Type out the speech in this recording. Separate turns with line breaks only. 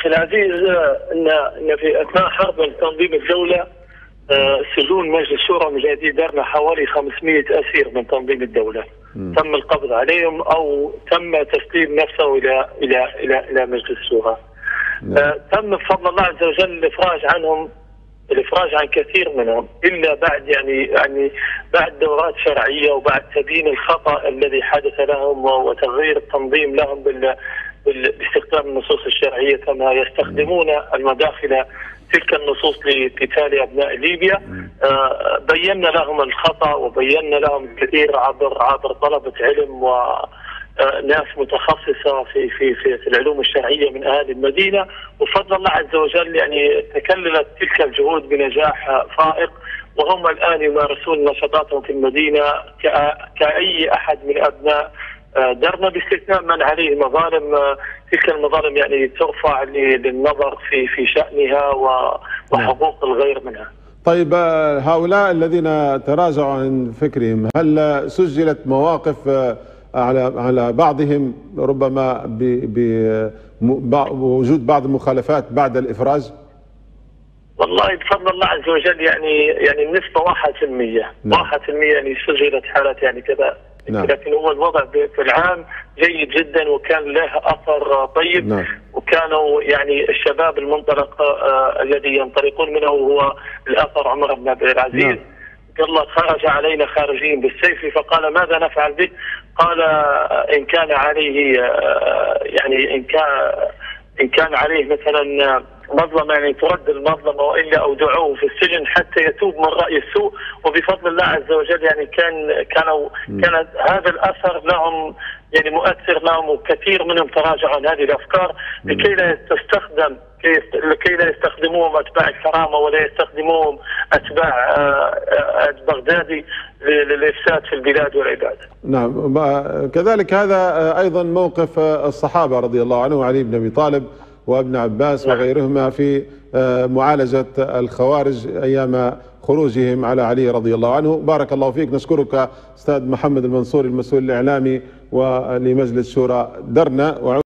أخي العزيز، أن في أثناء حرب تنظيم الدولة سجون مجلس الشورى مجاهدي دارنا حوالي 500 أسير من تنظيم الدولة. تم القبض عليهم أو تم تسليم نفسه إلى مجلس الشورى. تم بفضل الله عز وجل الإفراج عن كثير منهم، إلا بعد يعني بعد دورات شرعية وبعد تبيين الخطأ الذي حدث لهم وتغيير التنظيم لهم باستخدام النصوص الشرعية كما يستخدمون المداخلة تلك النصوص لقتال أبناء ليبيا. بينا لهم الخطأ وبينا لهم الكثير عبر طلبة علم وناس متخصصة في العلوم الشرعية من أهالي المدينة، وفضل الله عز وجل يعني تكللت تلك الجهود بنجاح فائق، وهم الآن يمارسون نشاطاتهم في المدينة كأي أحد من أبناء درنا، باستثناء من عليه مظالم. تلك المظالم يعني ترفع للنظر في شأنها وحقوق الغير منها.
طيب، هؤلاء الذين تراجعوا عن فكرهم، هل سجلت مواقف على بعضهم ربما بوجود بعض المخالفات بعد الإفراج؟
والله بفضل الله عز وجل يعني النسبة 1%. 1% يعني سجلت حالات يعني كذا. لكن هو الوضع في العام جيد جدا وكان له اثر طيب. وكانوا يعني الشباب المنطلق الذي ينطلقون منه هو الاثر عمر بن عبد العزيز. قال خرج علينا خارجين بالسيف، فقال ماذا نفعل به؟ قال ان كان عليه يعني ان كان عليه مثلا مظلمة يعني ترد المظلمة، وإلا أودعوه في السجن حتى يتوب من رأي السوء. وبفضل الله عز وجل يعني كان هذا الأثر لهم يعني مؤثر لهم، وكثير منهم تراجعوا عن هذه الأفكار لكي لا يستخدموهم أتباع الكرامة ولا يستخدموهم أتباع بغدادي للإفساد في البلاد والعباد.
نعم، كذلك هذا أيضا موقف الصحابة رضي الله عنهم، علي بن أبي طالب وابن عباس وغيرهما في معالجة الخوارج أيام خروجهم على علي رضي الله عنه. بارك الله فيك. نشكرك أستاذ محمد المنصوري المسؤول الإعلامي ولمجلس شورى درنا.